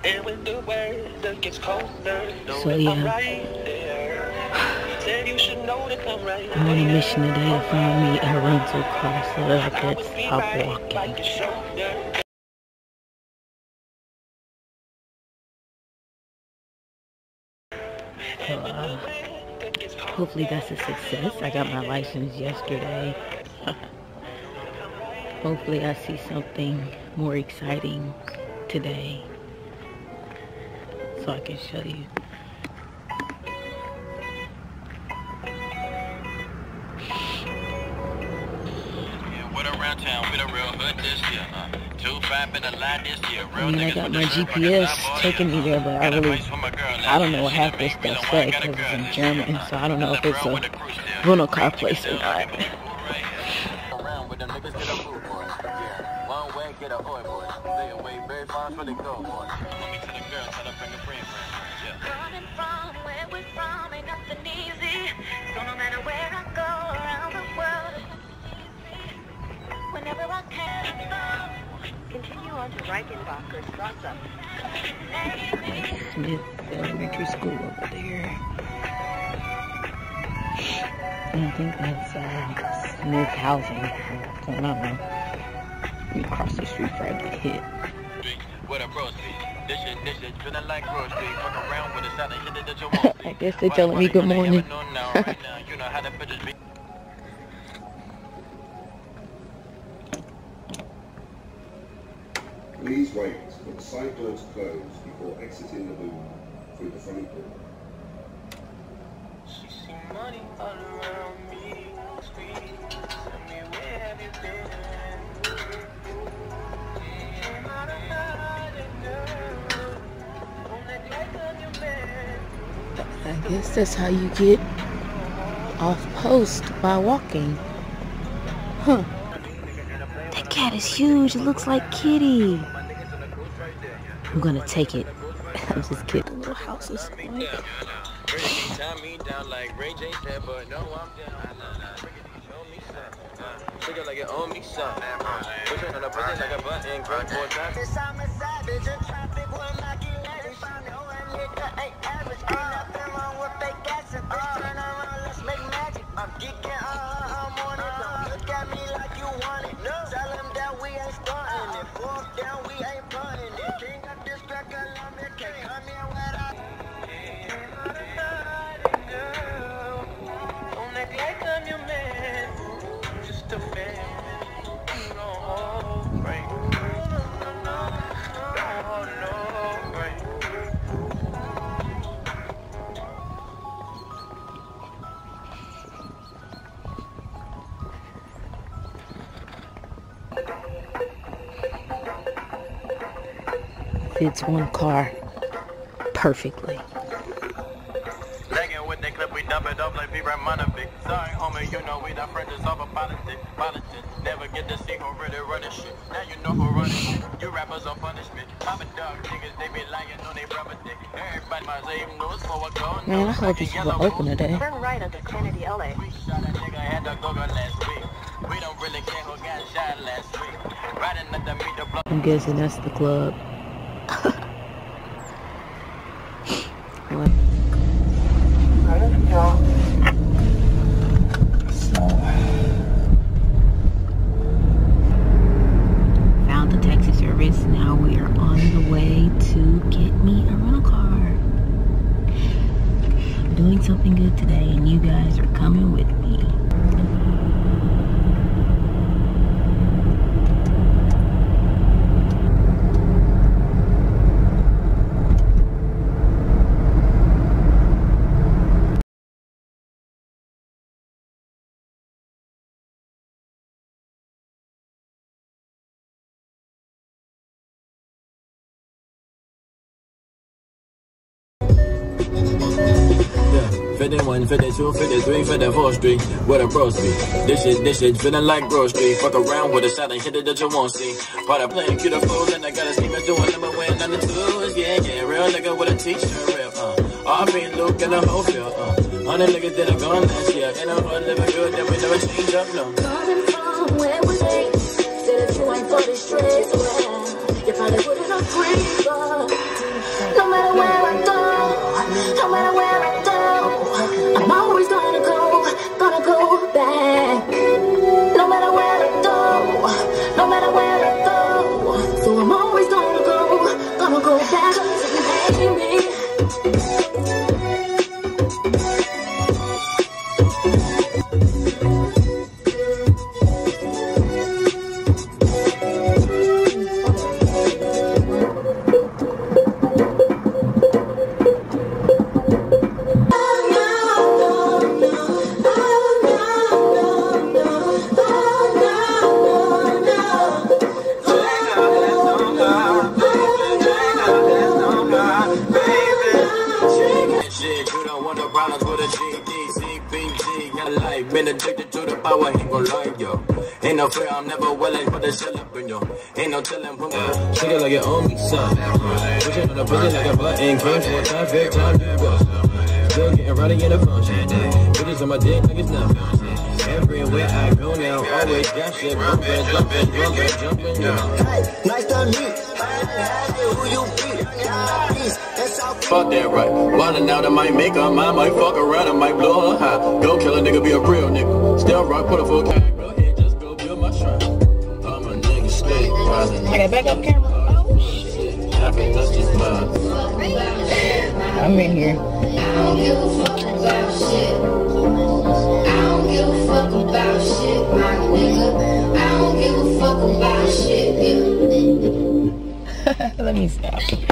So yeah, I'm on a mission today to find me a rental car so that I could stop walking. So hopefully that's a success. I got my license yesterday. Hopefully I see something more exciting today so I can show you. I mean, I got my GPS taking me there, but I don't know what half this stuff say because it's in German, so I don't know if it's a rental car place or not. Whenever I can, continue on to Reichenbacher's Straße. Smith Elementary School over there. And I think that's Smith Housing. I don't know. Let me cross the street before I get hit. I guess they're telling me good morning. Please wait for the side doors closed before exiting the boom through the front door. I guess that's how you get off post, by walking. Huh. That cat is huge. It looks like Kitty. I'm gonna take it. I'm just kidding. The little house is like... Fits one car perfectly. Sorry, homie, you know we the friends of a politics. Never get to see who really running shit. Now you know who running shit. You rappers on punishment. Papa dog niggas, they be lying on they brother dick. Everybody might say even knows for what going on. Man, I hope this will open today. Turn right onto Kennedy, LA. We shot a nigga had to go last week. We don't really care who got shot last week. Riding at the meet the block. I'm guessing that's the club. Found the taxi service. Now we are on the way to get me a rental car. I'm doing something good today, and you guys are coming with me. Yeah, 51, 52, 53, 54 Street, where the bros be. This shit, feeling like Grove Street. Fuck around with a shot and hit it that you won't see. Part of playing cute fool, and I gotta scheme and doing number one on the twos. Yeah, real nigga with a t-shirt, real, RP Luke and a whole feel, 100 niggas that are gone last year. And I'm living good, that we never change up, no. Coming from where we lay, said if you ain't for the stress, well, you probably wouldn't agree, but Been addicted to the power, ain't gon' lie, yo. Ain't no fear, I'm never willing, put the shell up in yo. Ain't no telling, put my shake it like it on me, son. Push it on the pussy like a button, came for time, fair time, do what? Still getting rowdy in the function. Bitches on my dick like it's nothing. Everywhere I go now, always got shit bumping, jumping, yo. Hey, nice to meet. Who you be? Fuck that right. Wildin' out, I might make her mine, might fuck around, I might blow her high. Go kill a nigga, be a real nigga. Still rock, put a full cat. Go ahead, just go build my shrine. I'm a nigga straight. I got backup camera. Oh shit. I can touch this vibe. I'm in here. I don't give a fuck about shit. I don't give a fuck about shit, my nigga. I don't give a fuck about shit, nigga. Let me stop.